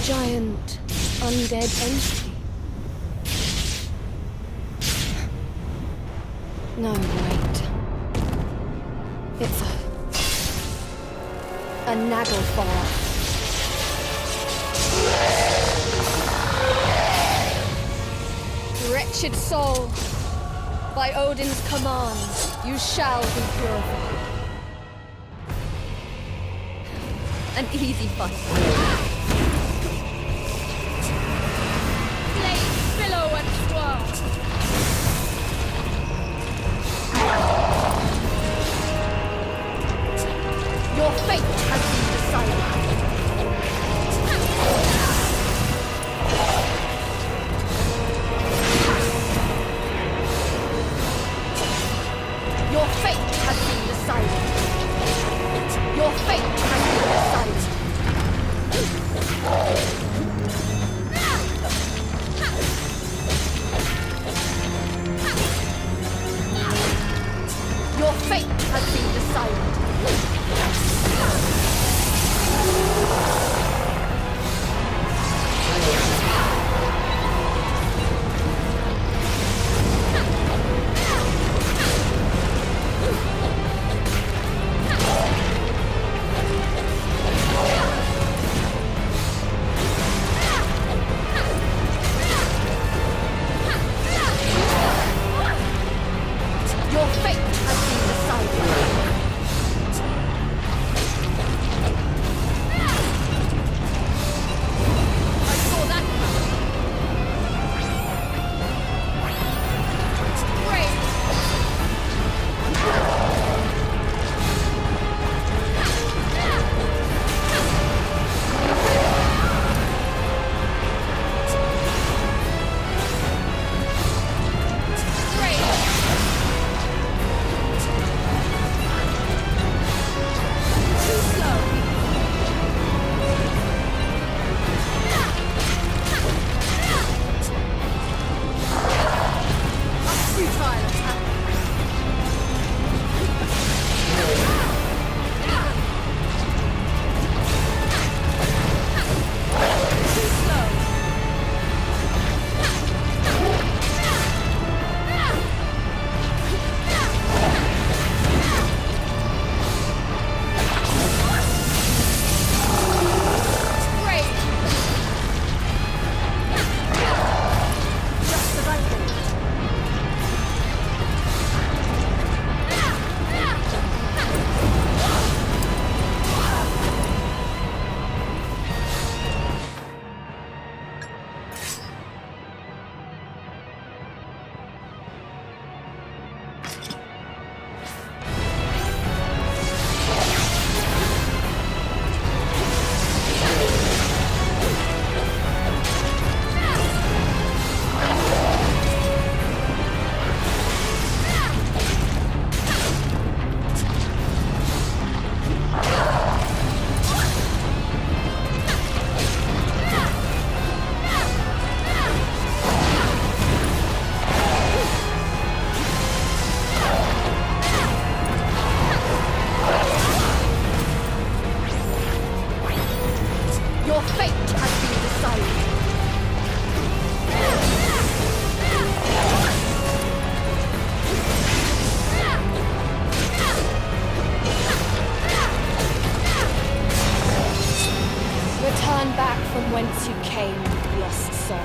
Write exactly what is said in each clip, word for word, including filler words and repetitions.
giant undead entity. No, wait. It's a... a Naglfar. Wretched soul, by Odin's command, you shall be purified. An easy fight. Flames billow and swirl. Your fate has been decided. Your fate has been decided. Your fate has been decided. Your fate has been decided. Whence you came, lost soul.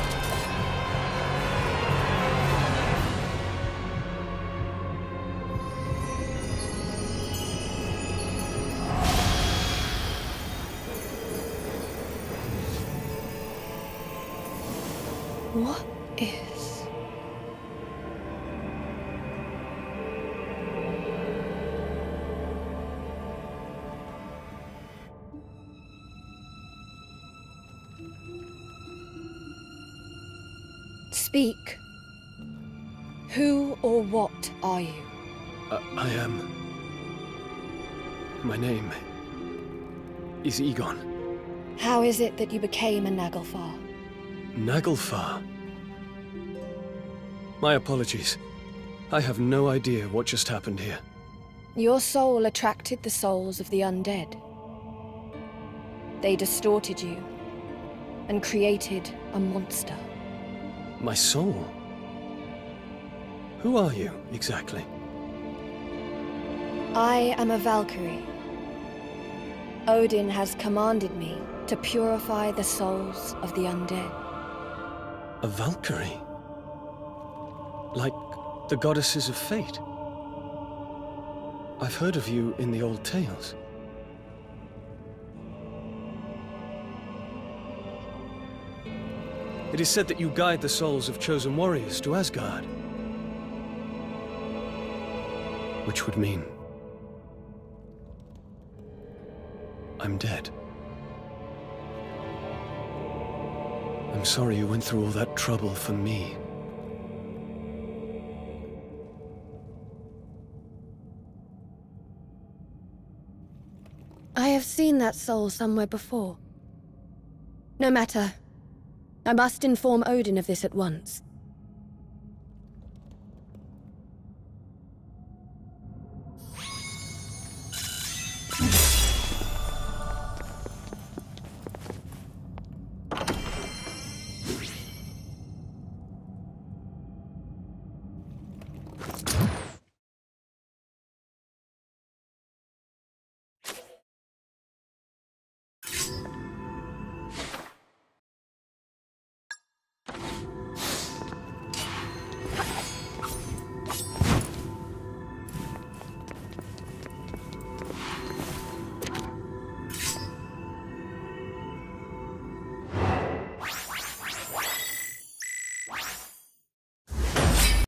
What is... Speak. Who or what are you? Uh, I am... My name is Egon. How is it that you became a Naglfar? Naglfar? My apologies. I have no idea what just happened here. Your soul attracted the souls of the undead. They distorted you, and created a monster. My soul? Who are you, exactly? I am a Valkyrie. Odin has commanded me to purify the souls of the undead. A Valkyrie? Like the goddesses of fate? I've heard of you in the old tales. It is said that you guide the souls of chosen warriors to Asgard. Which would mean I'm dead. I'm sorry you went through all that trouble for me. I have seen that soul somewhere before. No matter. I must inform Odin of this at once.